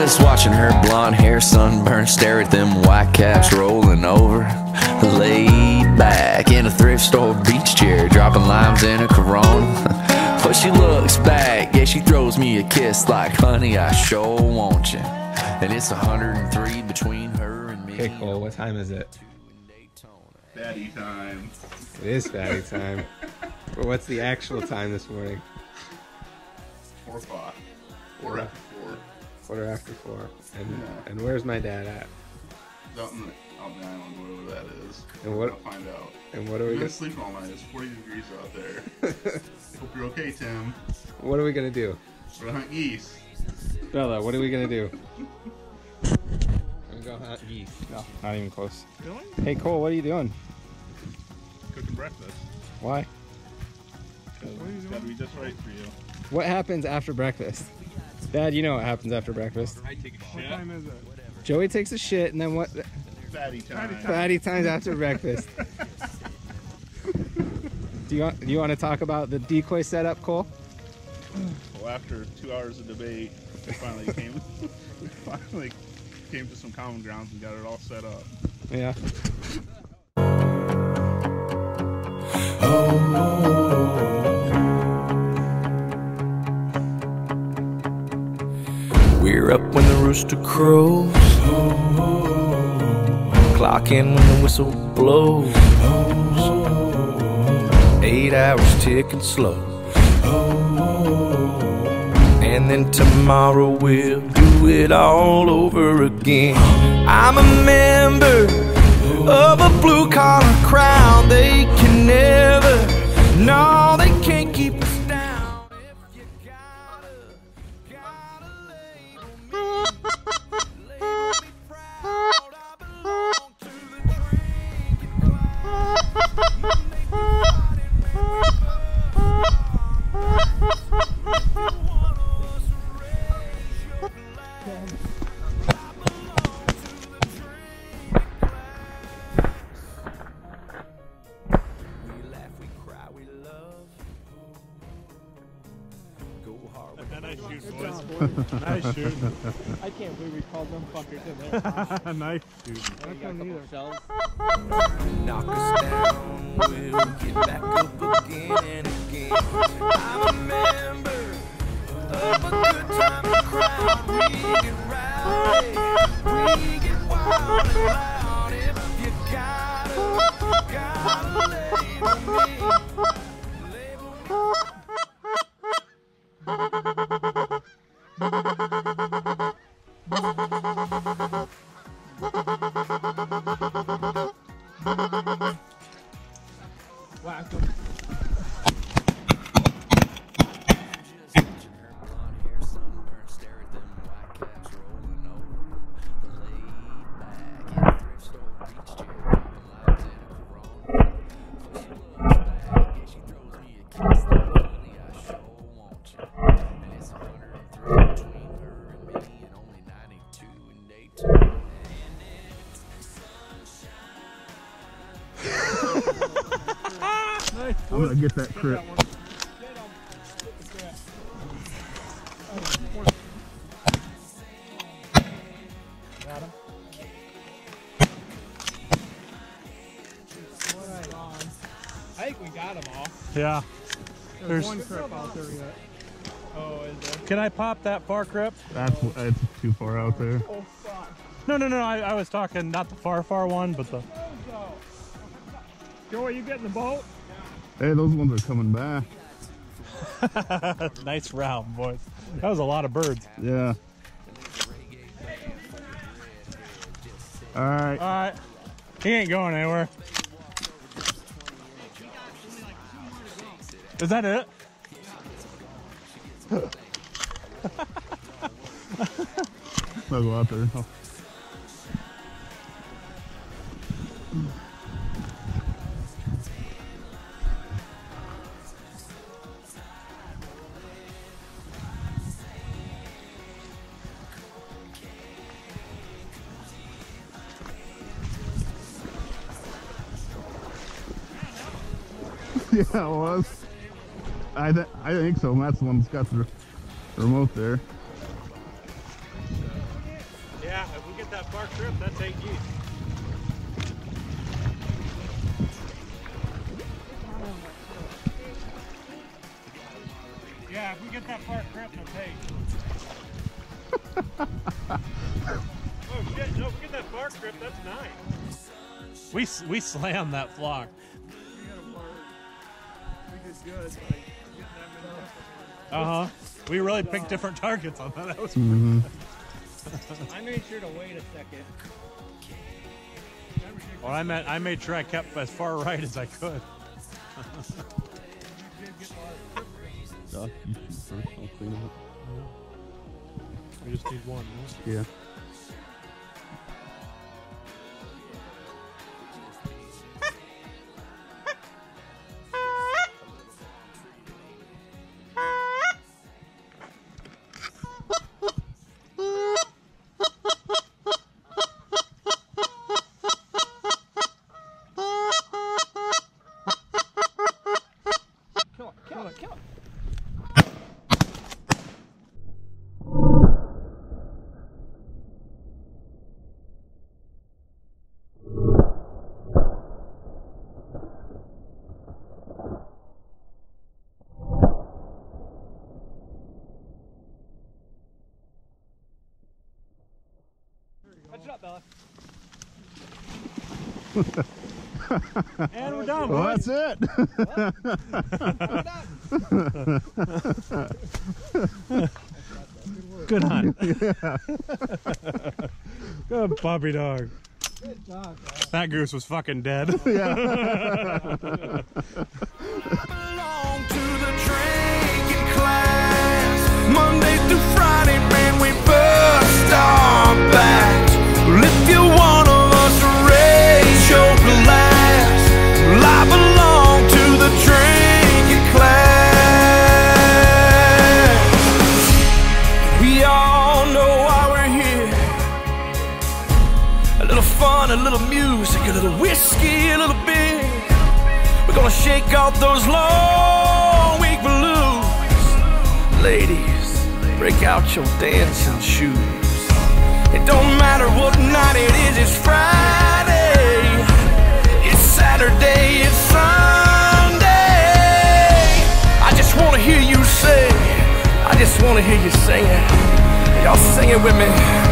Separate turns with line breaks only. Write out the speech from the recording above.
Just watching her blonde hair sunburn, stare at them white caps rolling over. Laid back in a thrift store beach chair, dropping limes in a Corona. But she looks back, yeah, she throws me a kiss like, honey, I sure want you. And it's 103 between her and me.
Okay, Cole, what time is it?
Fatty time.
It is fatty time. But what's the actual time this morning?
4 o'clock. 4 after 4.
Quarter after 4. And where's my dad at?
Out in the island, wherever that is.
And what?
I'll find out.
And what are we
We're
gonna
sleep all night. It's 40 degrees out there. Hope you're okay, Tim.
What are we gonna do?
We're gonna hunt geese.
Bella, what are we gonna do? We're gonna go hunt geese. No, not even close.
Really?
Hey Cole, what are you doing?
Cooking breakfast.
Why?
Because it's gotta be just right for you.
What happens after breakfast? Dad, you know what happens after breakfast.
I take a shit. What time is it?
Joey takes a shit, and then what?
Fatty time.
Fatty times after breakfast. Do you want to talk about the decoy setup, Cole?
Well, after 2 hours of debate, we finally came to some common grounds and got it all set up.
Yeah.
We're up when the rooster crows, clock in when the whistle blows. 8 hours ticking slow, and then tomorrow we'll do it all over again. I'm a member of a blue-collar crowd. They can never, no, they can't keep us down. If you gotta label me, label me proud. I belong to the drinking crowd. You make me fight and make me burn. You want us to raise your glass. I belong to the drinking class. We laugh, we cry, we love. Go hard.
Nice shoot, boys. Nice shoot.
I can't believe we called them fuckers in there.
Nice shoot.
I got a couple shells.
Knock us down, we'll get back up again and again. I'm a member of a good time crowd. We get rowdy, we get wild and loud. If you gotta label me, label me.
Whack
I'm gonna get that crit.
Got him. I think we got them all.
Yeah.
There's one crip out there yet. Oh, is there?
Can I pop that far crip?
It's too far out there.
Oh, fuck.
No. I was talking not the far one, but the.
Joey, you getting the boat?
Hey, those ones are coming back.
Nice round, boys. That was a lot of birds.
Yeah. All right.
All right. He ain't going anywhere. Is that it?
I'll go out there. Yeah, it was. I think so. That's the one that's got the remote there.
get that far trip, that's 8 geese. Yeah, if we get that far trip, that's 8. Oh shit, no, if we get that far trip, that's 9. We slammed that flock. Uh-huh. We really picked different targets on that. That was
Mm-hmm.
I made sure to wait a second.
well, I made sure I kept as far right as I could.
Doc, you shoot first. I'll clean them up.
We just need one. No?
Yeah.
Catch it up, Bella.
And we're done.
Well,
boys.
that's it.
Good hunt. Good puppy dog.
Good dog, bro.
That goose was fucking dead.
Belong to the drinking class. Monday through Friday, man, we bust our backs. Well, if you're one of us, raise your glass. Well, I belong to the drinking class. We all know why we're here. A little fun, a little music, a little whiskey, a little beer. We're gonna shake off those long week blues. Ladies, break out your dancing shoes. It don't matter what night it is, it's Friday, it's Saturday, it's Sunday. I just wanna hear you say, I just wanna hear you sing it. Y'all sing it with me.